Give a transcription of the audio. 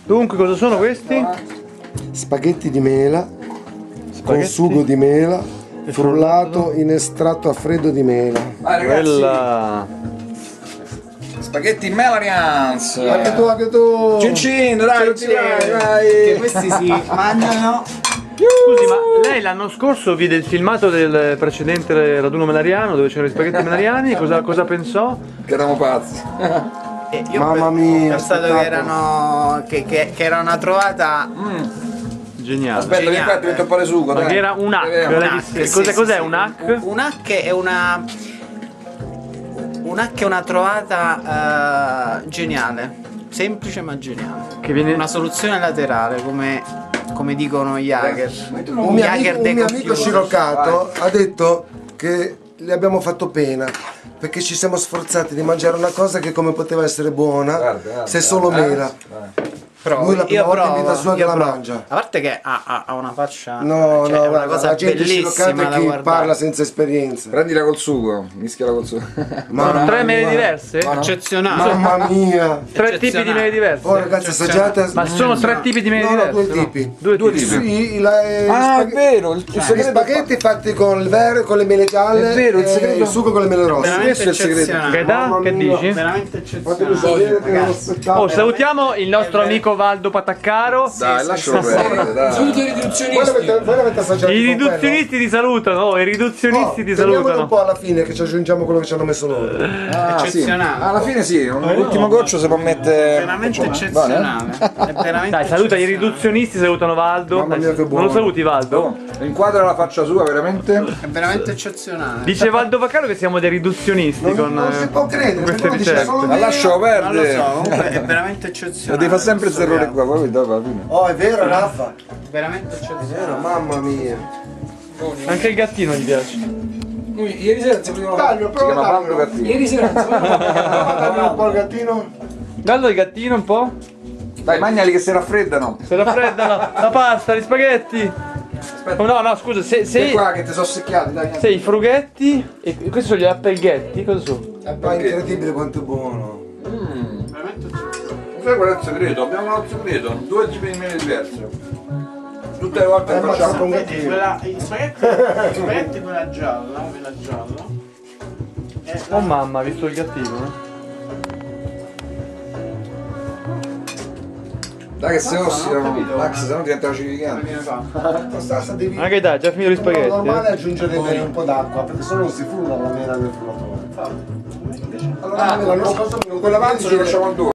Dunque, cosa sono questi? Spaghetti di mela con sugo di mela frullato in estratto a freddo di mela. Vai ragazzi, Quella... spaghetti Melanians. Anche tu. Cin cin, dai, vai. Che questi si mangiano. Scusi, ma lei l'anno scorso vide il filmato del precedente raduno melariano dove c'erano gli spaghetti melariani e cosa pensò? Che eravamo pazzi. Io Mamma mia, ho pensato che erano che era una trovata Geniale. Aspetta, vieni qua, ti metto un po' di sugo. Ma dai. che era un hack, Vediamo. lei disse. Cos'è un hack? Un hack è una trovata geniale, semplice ma geniale. Che viene... Una soluzione laterale, come dicono gli hacker. Un mio amico sciroccato ha detto che le abbiamo fatto pena perché ci siamo sforzati di mangiare una cosa che come poteva essere buona se solo mela. Lui la prima volta in vita sua che la mangia. A parte che ha una faccia, No, cioè, no, è una guarda, cosa la gente bellissima sciroccata da è chi guardare. parla senza esperienza. Prendila col sugo, mischiala col sugo. Sono tre mele diverse? Eccezionale. Mamma mia. Tre tipi di mele diverse? Oh ragazzi, assaggiate. Ma sono tre tipi di mele No, diverse? due tipi. Due tipi. Sì, Ah, è vero, il gli segreto spaghetti fatti con il vero, con le mele gialle È vero, il e segreto- il sugo con le mele rosse. Veramente questo è il segreto. eccezionale. Gaetà, Mamma che mia. dici? Veramente Fatemi eccezionale. sapere che non so. Oh, salutiamo il nostro amico Valdo Pataccaro. Dai, lascialo perdere, dai. Voi l'avete assaggiato I con quello? riduzionisti ti salutano, oh, i riduzionisti ti Teniamolo un salutano. po' alla fine che ci aggiungiamo quello che ci hanno messo loro. Ah, sì. Eccezionale. Alla fine sì, l'ultimo goccio si può mettere. Veramente eccezionale. È veramente Dai, saluta i eccezionale. riduzionisti, salutano Valdo. Mamma mia, che Non buono. lo saluti Valdo? Oh, inquadra la faccia sua, veramente. È veramente eccezionale. Dice Valdo Vaccaro che siamo dei riduzionisti con Non si può credere, queste perché uno dice ricette. solo La mela. lascio Non lo perdere. so, comunque è veramente E eccezionale. devi fare sempre questo questo errore piatto. qua, poi dopo alla fine. Oh, è vero, Raffa. Veramente È eccezionale. vero, mamma mia. Anche il gattino gli piace. Lui ieri sera si prendeva Taglio, Si prova chiama Franco taglio. Gattino. ieri sera si Taglio un po' il gattino. Dallo il gattino un po'. Dai, magnali che si raffreddano. Se raffredda la pasta, gli spaghetti. Oh, no, scusa, Sei qua che ti sono secchiati, dai. se i frughetti e questi sono gli appelghetti, cosa sono? Ma è incredibile quanto è buono. Veramente eccezionale. Sai qual è il segreto? Abbiamo un altro segreto, due tipi di mele diverse. Tutte le volte che ma facciamo. un Vedi, gattino. gli spaghetti quella gialla, e Oh mamma, ha visto il gattino? Dai che se non ho ossidano, capito. Max, se no diventa civilicano. viene fa. Costanza devi. Anche dai, già finito gli È spaghetti. normale aggiungere un po' d'acqua, perché se no non si frulla la mela nel frullatore. Allora la mela non Con l'avanzo ci facciamo il due.